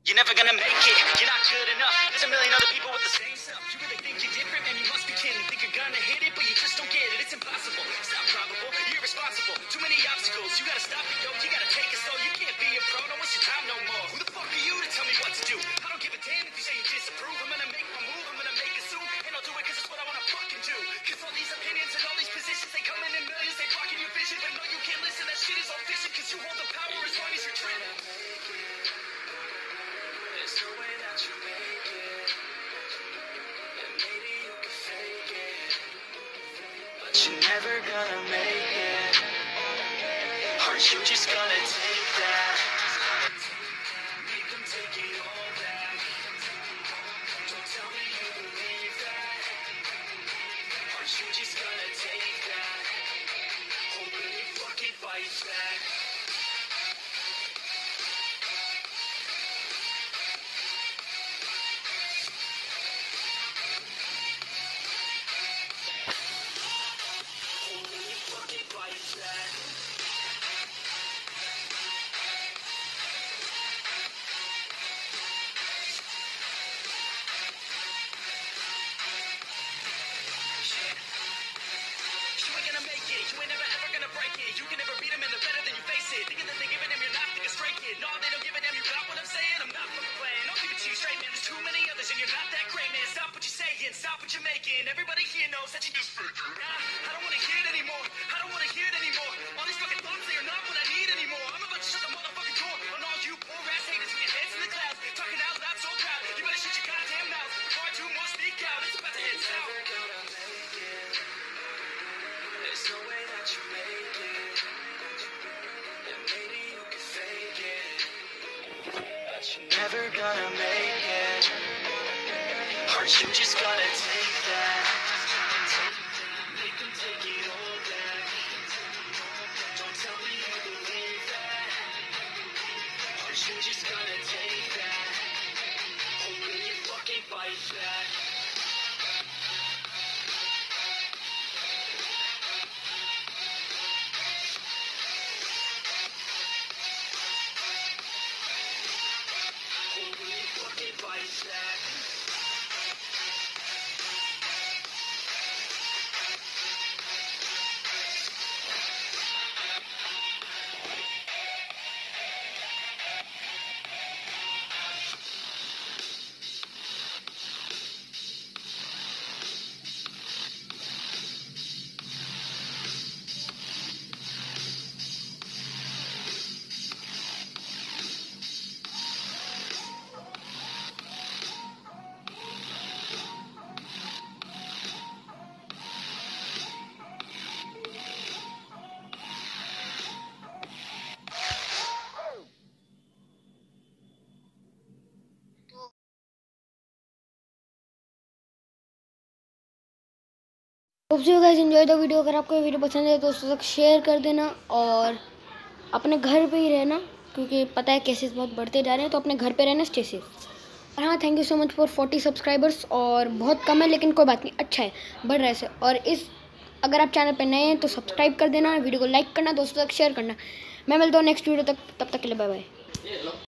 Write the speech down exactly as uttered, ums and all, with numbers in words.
You're never gonna make it, you're not good enough. There's a million other people with the same stuff. You really think you're different, man, you must be kidding. Think you're gonna hit it, but you just don't get it. It's impossible, it's not probable, you're irresponsible. Too many obstacles, you gotta stop it, yo. You gotta take it slow, you can't be a pro, don't waste your time no more. Who the fuck are you to tell me what to do? I don't give a damn if you say you disapprove. I'm gonna make my move, I'm gonna make it soon. And I'll do it cause it's what I wanna fucking do. Cause all these opinions and all these positions, they come in in millions, they blocking your vision. But no, you can't listen, that shit is all fiction. Cause you hold the power as long as you're driven. There's no way that you make it, and maybe you can fake it, but you're never gonna make it. Aren't you just gonna take that? Make them take it all back. Don't tell me you believe that. Aren't you just gonna take that? Or will you fucking fight back? You ain't never ever gonna break it. You can never beat them and they're better than you face it. Thinking that they're giving them, you're not thinking straight kid. No, they don't give a damn, you got what I'm saying? I'm not fucking playing. I'll give it to you straight, man. There's too many others and you're not that great, man. Stop what you're saying, stop what you're making. Everybody here knows that you just fake it. Nah, I don't wanna hear it anymore. I don't wanna hear it anymore. All these fucking thoughts, they are not what I need anymore. I'm about to shut the motherfucking door on all you poor ass haters with your heads in the clouds. Talking out loud so proud. You better shut your goddamn mouth before I do more speak out. It's about to head south. There's no way that you make it, and maybe you can fake it, but you're never gonna make it. Aren't you just gonna take that? Make them take it all back. Don't tell me you believe that. Aren't you just gonna take that? Or will you fucking fight back? Hope so guys enjoy the video. अगर आपको ये video पसंद है तो दोस्तों तक share कर देना और अपने घर पे ही रहना, क्योंकि पता है केसेस बहुत बढ़ते जा रहे हैं, तो अपने घर पे रहना, स्टे सेफ। और हाँ, thank you so much for forty subscribers. और बहुत कम है लेकिन कोई बात नहीं, अच्छा है, बढ़ रहा है से। और इस अगर आप चैनल पे नए हैं तो सब्सक्राइब कर देना, वीडियो को लाइक करना, दोस्तों तक शेयर करना। मैं मिलता हूँ नेक्स्ट वीडियो तक, तब तक के लिए बाय बाय।